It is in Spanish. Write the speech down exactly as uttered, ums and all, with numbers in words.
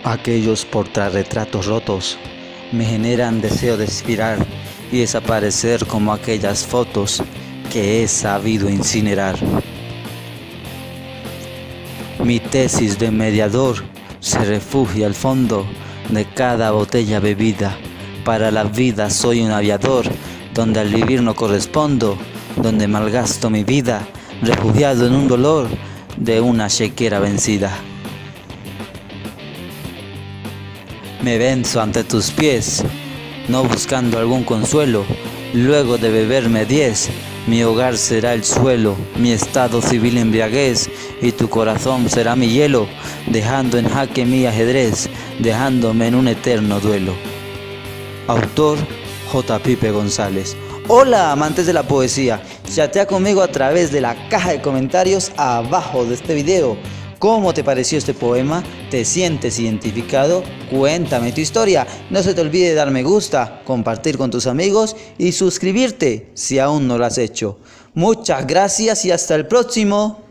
Aquellos portarretratos rotos me generan deseo de expirar y desaparecer como aquellas fotos que he sabido incinerar. Mi tesis de mediador se refugia al fondo de cada botella bebida. Para la vida soy un aviador, donde al vivir no correspondo, donde malgasto mi vida, refugiado en un dolor de una chequera vencida. Me venzo ante tus pies, no buscando algún consuelo, luego de beberme diez, mi hogar será el suelo, mi estado civil embriaguez, y tu corazón será mi hielo, dejando en jaque mi ajedrez, dejándome en un eterno duelo. Autor J. Pipe González. Hola amantes de la poesía, chatea conmigo a través de la caja de comentarios abajo de este video. ¿Cómo te pareció este poema? ¿Te sientes identificado? Cuéntame tu historia. No se te olvide dar me gusta, compartir con tus amigos y suscribirte si aún no lo has hecho. Muchas gracias y hasta el próximo.